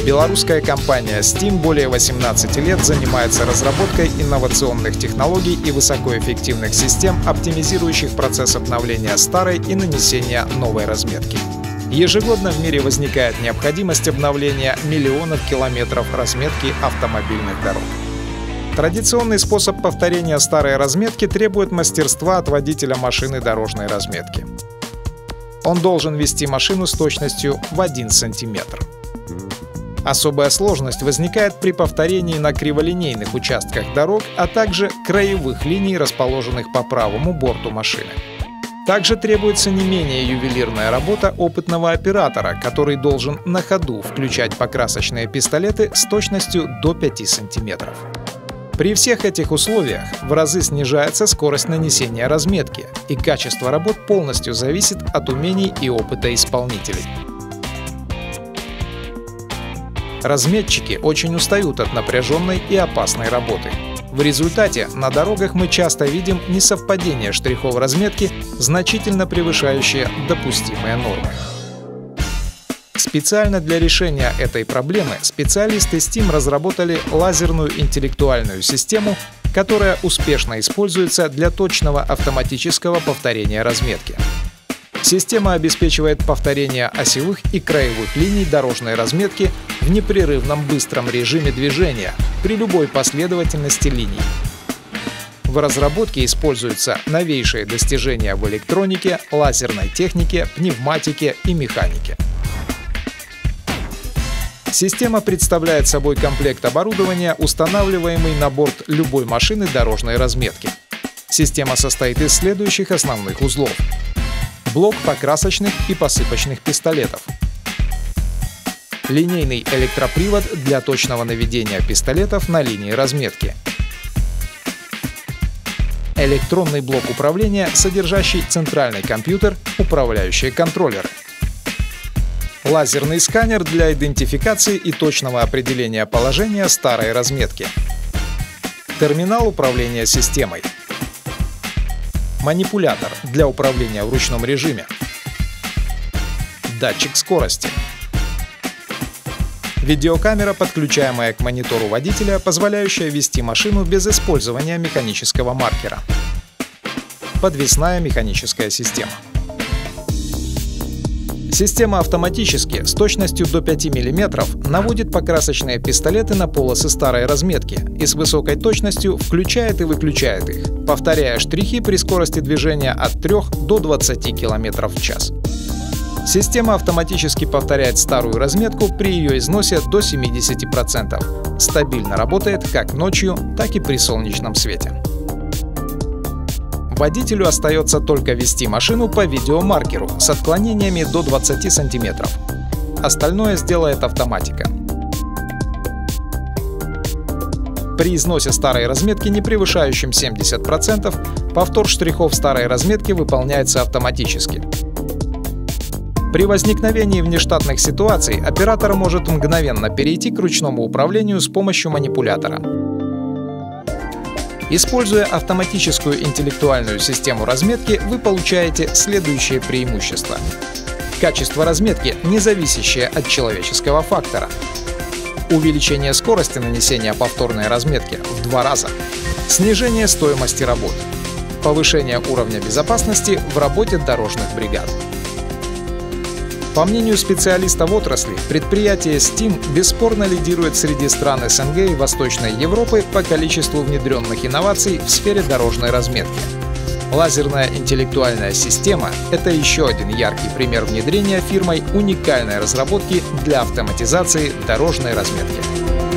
Белорусская компания Steam более 18 лет занимается разработкой инновационных технологий и высокоэффективных систем, оптимизирующих процесс обновления старой и нанесения новой разметки. Ежегодно в мире возникает необходимость обновления миллионов километров разметки автомобильных дорог. Традиционный способ повторения старой разметки требует мастерства от водителя машины дорожной разметки. Он должен вести машину с точностью в 1 сантиметр. Особая сложность возникает при повторении на криволинейных участках дорог, а также краевых линий, расположенных по правому борту машины. Также требуется не менее ювелирная работа опытного оператора, который должен на ходу включать покрасочные пистолеты с точностью до 5 сантиметров. При всех этих условиях в разы снижается скорость нанесения разметки, и качество работ полностью зависит от умений и опыта исполнителей. Разметчики очень устают от напряженной и опасной работы. В результате на дорогах мы часто видим несовпадение штрихов разметки, значительно превышающие допустимые нормы. Специально для решения этой проблемы специалисты Steam разработали лазерную интеллектуальную систему, которая успешно используется для точного автоматического повторения разметки. Система обеспечивает повторение осевых и краевых линий дорожной разметки в непрерывном быстром режиме движения при любой последовательности линий. В разработке используются новейшие достижения в электронике, лазерной технике, пневматике и механике. Система представляет собой комплект оборудования, устанавливаемый на борт любой машины дорожной разметки. Система состоит из следующих основных узлов: блок покрасочных и посыпочных пистолетов, линейный электропривод для точного наведения пистолетов на линии разметки, электронный блок управления, содержащий центральный компьютер, управляющие контроллеры, лазерный сканер для идентификации и точного определения положения старой разметки, терминал управления системой, манипулятор для управления в ручном режиме, датчик скорости, видеокамера, подключаемая к монитору водителя, позволяющая вести машину без использования механического маркера, подвесная механическая система. Система автоматически с точностью до 5 мм наводит покрасочные пистолеты на полосы старой разметки и с высокой точностью включает и выключает их, повторяя штрихи при скорости движения от 3 до 20 км в час. Система автоматически повторяет старую разметку при ее износе до 70%. Стабильно работает как ночью, так и при солнечном свете. Водителю остается только вести машину по видеомаркеру с отклонениями до 20 см. Остальное сделает автоматика. При износе старой разметки, не превышающем 70%, повтор штрихов старой разметки выполняется автоматически. При возникновении внештатных ситуаций оператор может мгновенно перейти к ручному управлению с помощью манипулятора. Используя автоматическую интеллектуальную систему разметки, вы получаете следующие преимущества. Качество разметки, не зависящее от человеческого фактора. Увеличение скорости нанесения повторной разметки в 2 раза. Снижение стоимости работ. Повышение уровня безопасности в работе дорожных бригад. По мнению специалистов в отрасли, предприятие Steam бесспорно лидирует среди стран СНГ и Восточной Европы по количеству внедренных инноваций в сфере дорожной разметки. Лазерная интеллектуальная система — это еще один яркий пример внедрения фирмой уникальной разработки для автоматизации дорожной разметки.